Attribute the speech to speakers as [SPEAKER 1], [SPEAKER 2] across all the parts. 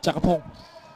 [SPEAKER 1] จักรพงศ์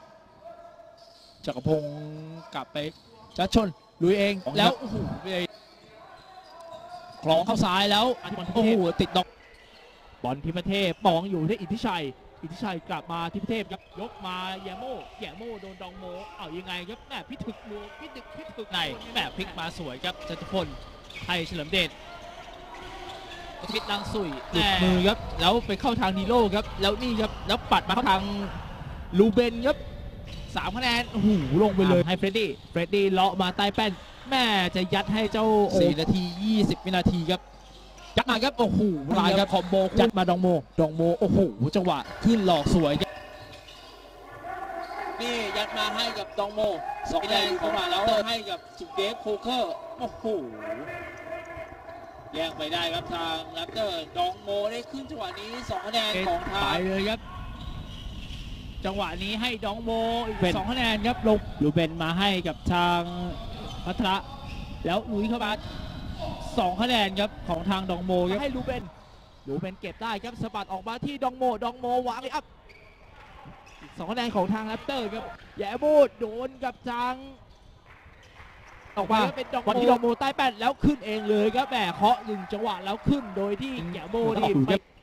[SPEAKER 1] กลับไปจัดชนลุยเองแล้วโอ้โหไปคล้องเข้าซ้ายแล้วโอ้โหติดดอกบอลทิพเทพมองอยู่ที่อิทธิชัยกลับมาทิพเทพครับยกมาแยโม่โดนดองโมเอายังไงครับแม่พิถึกในแม่พลิกมาสวยครับจัตุพลให้เฉลิมเดชพิษลังสุยหลุดมือครับแล้วไปเข้าทางนีโร่ครับแล้วนี่ครับแล้วปัดมาเข้าทางลูเบนครับ3 คะแนนโอ้โหลงไปเลยให้เฟรดดี้เลาะมาใต้แป้นแม่จะยัดให้เจ้า4 นาที 20 วินาทีครับยัดมาครับโอ้โหลายครับคอมโบยัดมาดองโมโอ้โหจังหวะขึ้นหลอกสวยนี่ยัดมาให้กับดองโม2 คะแนนเข้ามาแล้วให้กับสุเดฟโคเคอร์โอ้โหแย่งไปได้ครับทางแรปเตอร์ดองโมได้ขึ้นจังหวะนี้2 คะแนนของทางเลยครับจังหวะนี้ให้ดองโมอีก2 คะแนนครับลงลูเบนมาให้กับทางพัทระแล้วลุยเข้ามา2 คะแนนครับของทางดองโมครับให้ลูเบนเก็บได้ครับสะบัดออกมาที่ดองโมวางเลยอัพ2 คะแนนของทางแรปเตอร์ครับแย่โบดโดนกับทางออกมาเป็นดองโมใต้แป้นแล้วขึ้นเองเลยครับแหมเคาะ1 จังหวะแล้วขึ้นโดยที่แย่โบนี่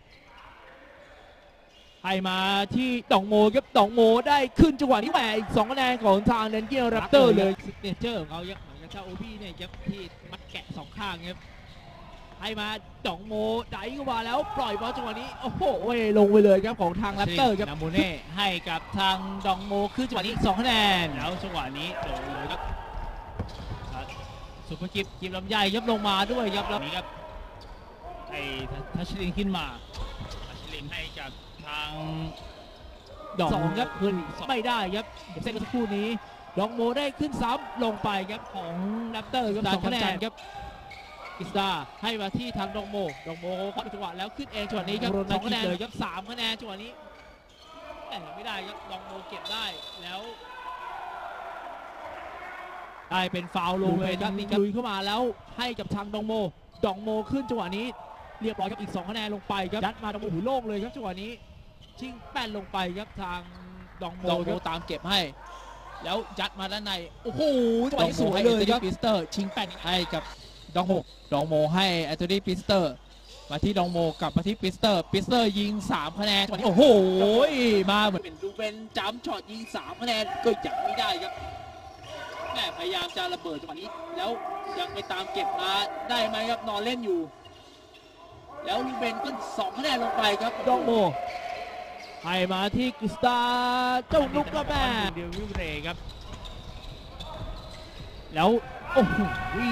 [SPEAKER 1] ให้มาที่ดองโมครับดองโมได้ขึ้นจังหวะนี้แหมอีก2 คะแนนของทางเดนเกียร์แรปเตอร์เลยซิกเนเจอร์ของเขาครับเหมือนกับเจ้าโอบี้เนี่ยครับที่มัดแกะ2 ข้างครับให้มาดองโมได้เข้ามาแล้วปล่อยบอลจังหวะนี้โอ้โหลงไปเลยครับของทางแรปเตอร์ครับนามูเน่ให้กับทางดองโมขึ้นจังหวะนี้2 คะแนนแล้วจังหวะนี้โดนเลยครับสุภกิจกิมลำไยครับลงมาด้วยครับแล้วนี้ครับไอ้ทัชลินขึ้นมาทัชลินให้กับทางดองครับขึ้นไม่ได้ครับเส้นสักครู่นี้ดองโมได้ขึ้นซ้ำลงไปครับของแรปเตอร์ครับ2 คะแนนครับกิสตาให้มาที่ทางดองโมเข้าจังหวะแล้วขึ้นเองจังหวะนี้ครับ2 คะแนนเลยครับ3 คะแนนจังหวะนี้แต่ไม่ได้ครับดองโมเก็บได้แล้วได้เป็นฟาวล์ลงเลยครับนี่ลุยเข้ามาแล้วให้กับทางดองโมขึ้นจังหวะนี้เรียบร้อยครับอีก2 คะแนนลงไปครับยัดมาดองโมหูโล่งเลยครับจังหวะนี้ชิงแป้นลงไปครับทางดองโมตามเก็บให้แล้วยัดมาด้านในโอ้โหจังหวะนี้สวยเลยครับปิสเตอร์ชิงแป้นให้กับดองโมให้แอนโทนีปิสเตอร์มาที่ดองโมกลับมาที่ปิสเตอร์ยิง3 คะแนนจังหวะนี้โอ้โหมาเหมือนเป็นดูเป็นจัมป์ช็อตยิง3 คะแนนก็ยังไม่ได้ครับพยายามจะระเบิดจังหวะนี้แล้วยังไปตามเก็บมาได้ไหมครับนอนเล่นอยู่แล้วลูเบนก็2 คะแนนลงไปครับดองโมให้มาที่กิสตาเจ้าลูกกระแม่เดียววิเรครับแล้วโอ้โห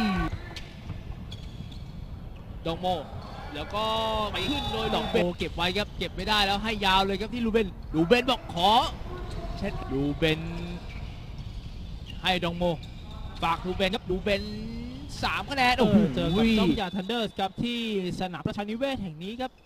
[SPEAKER 1] ดองโมแล้วก็ไปขึ้นโดยดองโมเก็บไว้ครับเก็บไม่ได้แล้วให้ยาวเลยครับที่ลูเบนบอกขอเช็ดลูเบนให้ดองโมฝากลูเบนครับลูเบน3 คะแนนโอ้โหเจอกับจ้องยาทันเดอร์สครับที่สนามประชานิเวศแห่งนี้ครับ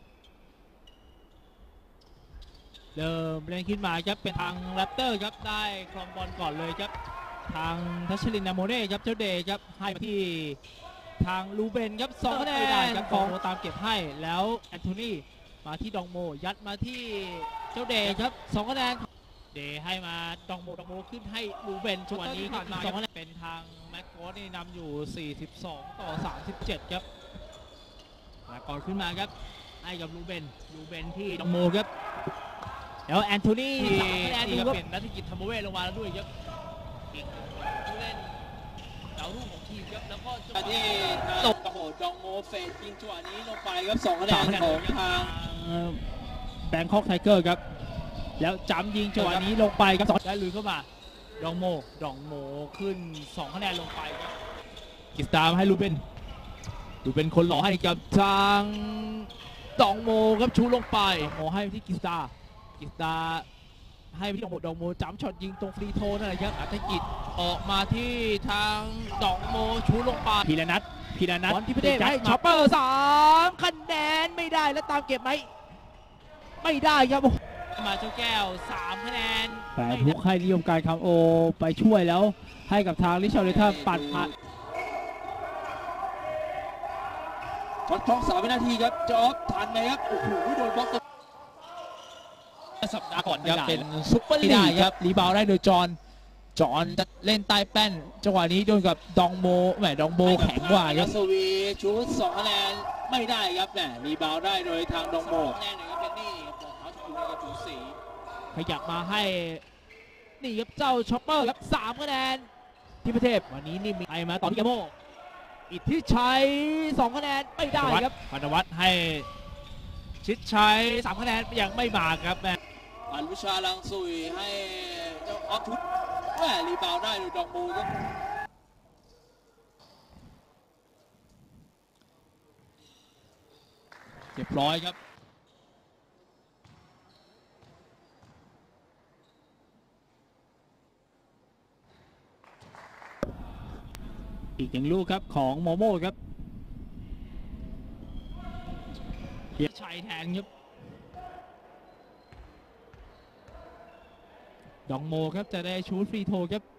[SPEAKER 1] เริ่มเล่นขึ้นมาครับเป็นทางแรปเตอร์ครับได้ครองบอลก่อนเลยครับทางทัชลินนาโมเน่ครับเจ้าเดย์ครับให้มาที่ทางลูเบนครับ2 คะแนนครับของตามเก็บให้แล้วแอนโทนีมาที่ดองโมยัดมาที่เจ้าเดย์ครับ2 คะแนนเดย์ให้มาดองโมขึ้นให้ลูเบนจังหวะนี้ขึ้นมา2 คะแนนเป็นทางแม็กโกสนี่นำอยู่42-37ครับแม็กโกสขึ้นมาครับให้กับลูเบนที่ดองโมครับแล้วแอนโทนี3 คะแนนดูครับเปลี่ยนนักกิจธรรมเวชลงมาแล้วด้วยครับอีกผู้เล่นดาวรุ่งของทีมครับแล้วก็จังหวะที่ตกโอ้โหดองโมเฟสยิงจังหวะนี้ลงไปครับ2 คะแนนของทางแบงคอกไทเกอร์ครับแล้วจำยิงจังหวะนี้ลงไปครับได้ลุยเข้ามาดองโมขึ้น2 คะแนนลงไปครับกิสตาให้ลูเบนคนหล่อให้กับทางดองโมครับชูลงไปโมให้ที่กิสตาให้ที่ดองโมจัมช็อตยิงตรงฟรีโทนั่นแหละครับอัธกิจออกมาที่ทางดองโมชูลงไปพีระนัทบอลที่ประเทศให้ช็อปเปอร์3 คะแนนไม่ได้แล้วตามเก็บไหมไม่ได้ครับมาเจ้าแก้ว3 คะแนนแต่ทุกให้นิยมการคำโอไปช่วยแล้วให้กับทางลิชาร์เลทันปัดผ่านช็อตคล้อง3 วินาทีครับจอบทันไหมครับโอ้โหโดนบล็อกสัปดาห์ก่อนครับเป็น
[SPEAKER 2] ซุปเปอร์ลี
[SPEAKER 1] ได้
[SPEAKER 2] ก
[SPEAKER 1] ค
[SPEAKER 2] ค
[SPEAKER 1] รั
[SPEAKER 2] รั
[SPEAKER 1] บบ รีบาวด์ได้โดยจอห์นจะเล่นใต้แป้นจังหวะนี้โดนกับดองโมแหมดองโมแข็งกว่าครับ
[SPEAKER 2] สวีชูด2คะแนนไม่ได้ครับแหมรีบาวด์ได้โดยทางดองโมคะแนนหนึ่งครับเป็นนี่ครับเขาถูกในกระถูสี
[SPEAKER 1] ขยับมาให้นี่ครับเจ้าช็อปเปอร์ครับ3คะแนนที่ประเทศวันนี้นี่มีไอมาต่อที่ยาโมอิทธิชัย2คะแนนไม่ได้ครับพนวัฒน์ให้ชิดชัย3คะแนนยังไม่มาครับแม่
[SPEAKER 2] อันวิชาลังซุยให้เจ้าออฟทุตแหมรีบาวด์ได้โดยดองโมครับ
[SPEAKER 1] เรียบร้อยครับอีกหนึ่งลูกครับของโมโม่ครับเฮียชัยแทนครับดองโมครับจะได้ชูตฟรีโทครับ